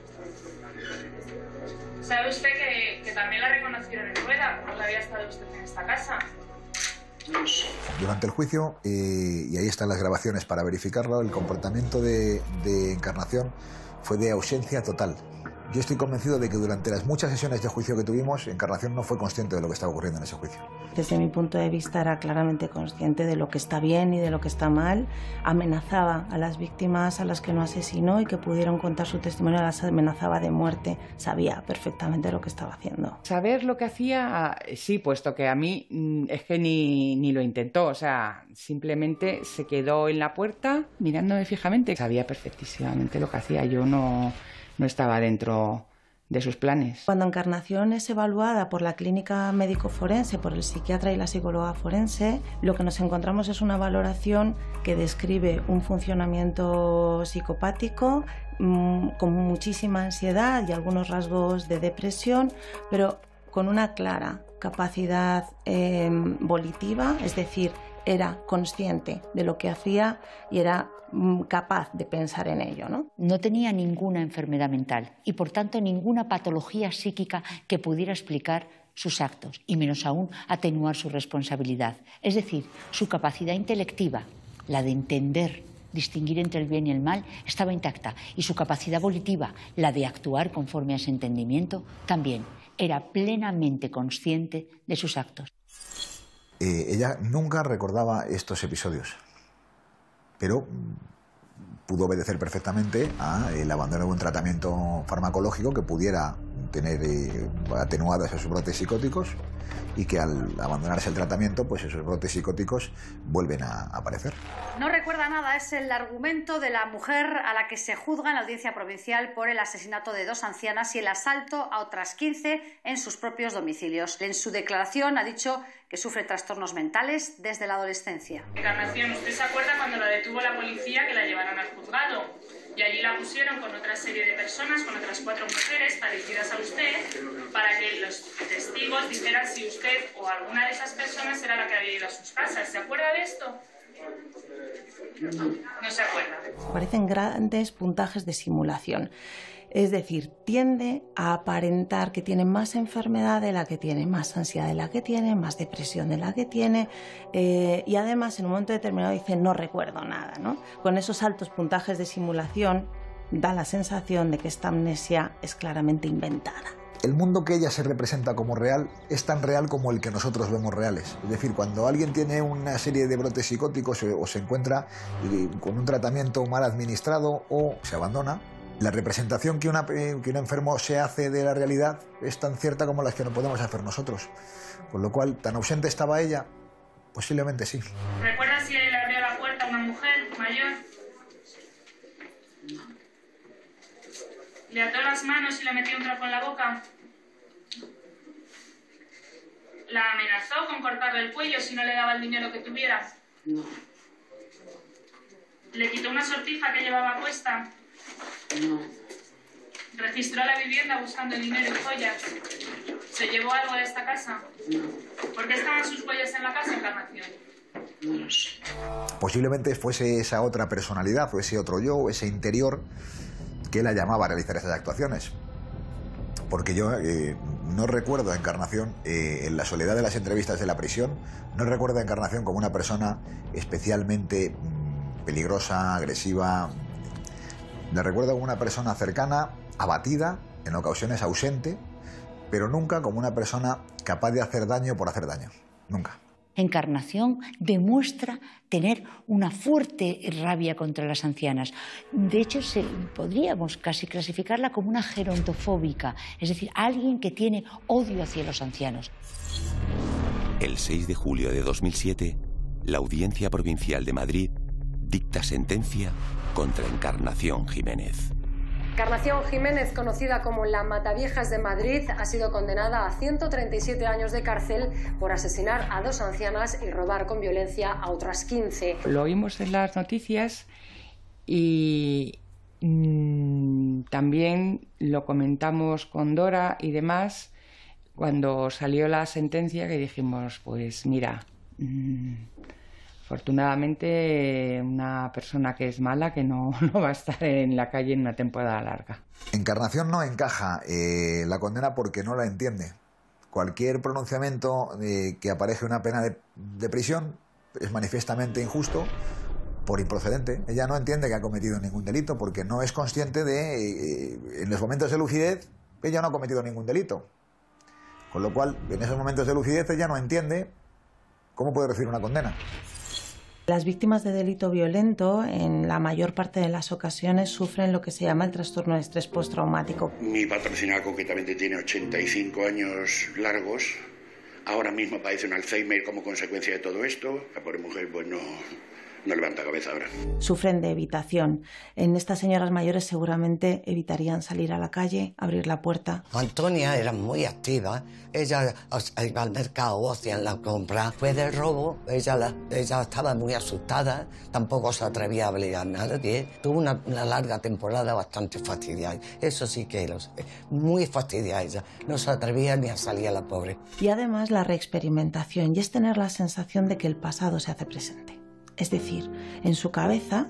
¿Sabe usted que también la reconocieron en Rueda cuando había estado usted en esta casa? No lo sé. Durante el juicio, y ahí están las grabaciones para verificarlo, el comportamiento de Encarnación fue de ausencia total. Yo estoy convencido de que durante las muchas sesiones de juicio que tuvimos, Encarnación no fue consciente de lo que estaba ocurriendo en ese juicio. Desde mi punto de vista era claramente consciente de lo que está bien y de lo que está mal. Amenazaba a las víctimas a las que no asesinó y que pudieron contar su testimonio, las amenazaba de muerte. Sabía perfectamente lo que estaba haciendo. Saber lo que hacía, sí, puesto que a mí es que ni lo intentó. O sea, simplemente se quedó en la puerta mirándome fijamente. Sabía perfectísimamente lo que hacía. Yo no estaba dentro de sus planes. Cuando Encarnación es evaluada por la clínica médico-forense, por el psiquiatra y la psicóloga forense, lo que nos encontramos es una valoración que describe un funcionamiento psicopático con muchísima ansiedad y algunos rasgos de depresión, pero con una clara capacidad volitiva, es decir, era consciente de lo que hacía y era capaz de pensar en ello, ¿no? No tenía ninguna enfermedad mental y, por tanto, ninguna patología psíquica que pudiera explicar sus actos y, menos aún, atenuar su responsabilidad. Es decir, su capacidad intelectiva, la de entender, distinguir entre el bien y el mal, estaba intacta y su capacidad volitiva, la de actuar conforme a ese entendimiento, también era plenamente consciente de sus actos. Ella nunca recordaba estos episodios, pero pudo obedecer perfectamente al abandono de un tratamiento farmacológico que pudiera tener atenuados esos brotes psicóticos y que al abandonarse el tratamiento, pues esos brotes psicóticos vuelven a aparecer. No recuerda nada, es el argumento de la mujer a la que se juzga en la audiencia provincial por el asesinato de 2 ancianas y el asalto a otras 15 en sus propios domicilios. En su declaración ha dicho que sufre trastornos mentales desde la adolescencia. Encarnación, ¿usted se acuerda cuando la detuvo la policía que la llevaron al juzgado? Y allí la pusieron con otra serie de personas, con otras 4 mujeres parecidas a usted, para que los testigos dijeran si usted o alguna de esas personas era la que había ido a sus casas. ¿Se acuerda de esto? No se acuerda. Parecen grandes puntajes de simulación. Es decir, tiende a aparentar que tiene más enfermedad de la que tiene, más ansiedad de la que tiene, más depresión de la que tiene, y además en un momento determinado dice no recuerdo nada, ¿no? Con esos altos puntajes de simulación da la sensación de que esta amnesia es claramente inventada. El mundo que ella se representa como real es tan real como el que nosotros vemos reales. Es decir, cuando alguien tiene una serie de brotes psicóticos o se encuentra con un tratamiento mal administrado o se abandona, la representación que un enfermo se hace de la realidad es tan cierta como las que no podemos hacer nosotros. Con lo cual, ¿tan ausente estaba ella? Posiblemente sí. ¿Recuerdas si le abrió la puerta a una mujer mayor? ¿Le ató las manos y le metió un trapo en la boca? ¿La amenazó con cortarle el cuello si no le daba el dinero que tuviera? No. ¿Le quitó una sortija que llevaba a cuesta? No. ¿Registró la vivienda buscando dinero y joyas? ¿Se llevó algo de esta casa? No. ¿Por qué estaban sus huellas en la casa, Encarnación? No lo sé. Posiblemente fuese esa otra personalidad, o ese otro yo, o ese interior que la llamaba a realizar esas actuaciones. Porque yo no recuerdo a Encarnación, en la soledad de las entrevistas de la prisión, no recuerdo a Encarnación como una persona especialmente peligrosa, agresiva. La recuerdo como una persona cercana, abatida, en ocasiones ausente, pero nunca como una persona capaz de hacer daño por hacer daño. Nunca. Encarnación demuestra tener una fuerte rabia contra las ancianas. De hecho, podríamos casi clasificarla como una gerontofóbica, es decir, alguien que tiene odio hacia los ancianos. El 6 de julio de 2007, la Audiencia Provincial de Madrid dicta sentencia contra Encarnación Jiménez. Encarnación Jiménez, conocida como la Mataviejas de Madrid, ha sido condenada a 137 años de cárcel por asesinar a 2 ancianas y robar con violencia a otras 15. Lo oímos en las noticias y también lo comentamos con Dora y demás cuando salió la sentencia, que dijimos, pues mira, afortunadamente una persona que es mala, que no va a estar en la calle en una temporada larga. Encarnación no encaja la condena porque no la entiende. Cualquier pronunciamiento que apareje una pena de prisión es manifiestamente injusto por improcedente. Ella no entiende que ha cometido ningún delito porque no es consciente de, en los momentos de lucidez, ella no ha cometido ningún delito. Con lo cual, en esos momentos de lucidez ella no entiende cómo puede recibir una condena. Las víctimas de delito violento, en la mayor parte de las ocasiones, sufren lo que se llama el trastorno de estrés postraumático. Mi patrocinada concretamente tiene 85 años largos. Ahora mismo padece un Alzheimer como consecuencia de todo esto. La pobre mujer pues no levanta cabeza ahora. Sufren de evitación. En estas señoras mayores seguramente evitarían salir a la calle, abrir la puerta. Antonia era muy activa. Ella iba al mercado, hacían la compra. Después del robo, ella estaba muy asustada. Tampoco se atrevía a hablar a nadie. Tuvo una larga temporada bastante fastidiada. Eso sí que lo sé. Muy fastidiada ella. No se atrevía ni a salir a la pobre. Y además la reexperimentación. Y es tener la sensación de que el pasado se hace presente. Es decir, en su cabeza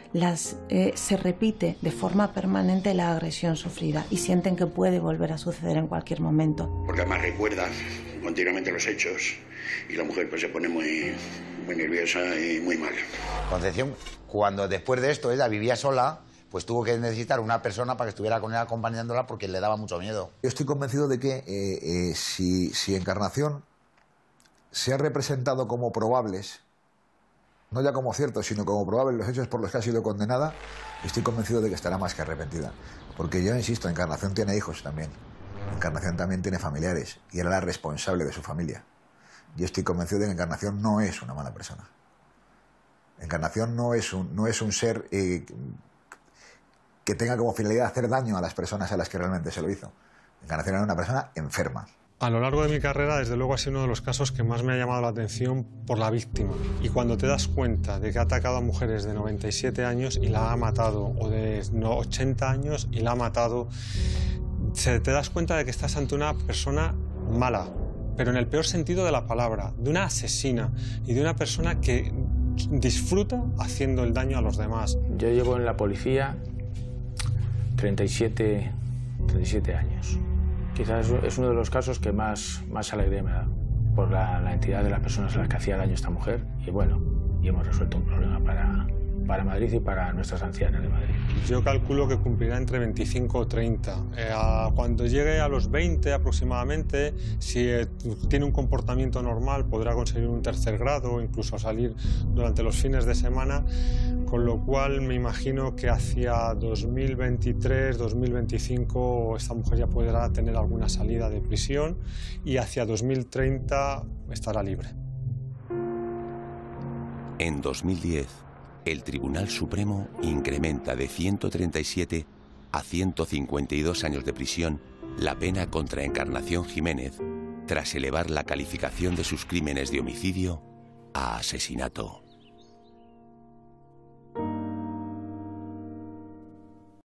se repite de forma permanente la agresión sufrida y sienten que puede volver a suceder en cualquier momento. Porque además recuerda continuamente los hechos y la mujer pues se pone muy nerviosa y muy mal. Concepción, cuando después de esto ella vivía sola, pues tuvo que necesitar una persona para que estuviera con ella acompañándola porque le daba mucho miedo. Yo estoy convencido de que si Encarnación se ha representado como probables, no ya como ciertos, sino como probables los hechos por los que ha sido condenada, estoy convencido de que estará más que arrepentida. Porque yo insisto, Encarnación tiene hijos también. Encarnación también tiene familiares y era la responsable de su familia. Yo estoy convencido de que Encarnación no es una mala persona. Encarnación no es un ser que tenga como finalidad hacer daño a las personas a las que realmente se lo hizo. Encarnación era una persona enferma. A lo largo de mi carrera, desde luego, ha sido uno de los casos que más me ha llamado la atención por la víctima. Y cuando te das cuenta de que ha atacado a mujeres de 97 años y la ha matado, o de 80 años y la ha matado, te das cuenta de que estás ante una persona mala, pero en el peor sentido de la palabra, de una asesina y de una persona que disfruta haciendo el daño a los demás. Yo llevo en la policía 37 años. Quizás es uno de los casos que más alegría me da, por la entidad de las personas a las que hacía daño esta mujer. Y bueno, y hemos resuelto un problema para Madrid y para nuestras ancianas de Madrid. Yo calculo que cumplirá entre 25 o 30. Cuando llegue a los 20 aproximadamente, si tiene un comportamiento normal, podrá conseguir un tercer grado o incluso salir durante los fines de semana, con lo cual me imagino que hacia 2023, 2025 esta mujer ya podrá tener alguna salida de prisión y hacia 2030 estará libre. En 2010, el Tribunal Supremo incrementa de 137 a 152 años de prisión la pena contra Encarnación Jiménez tras elevar la calificación de sus crímenes de homicidio a asesinato.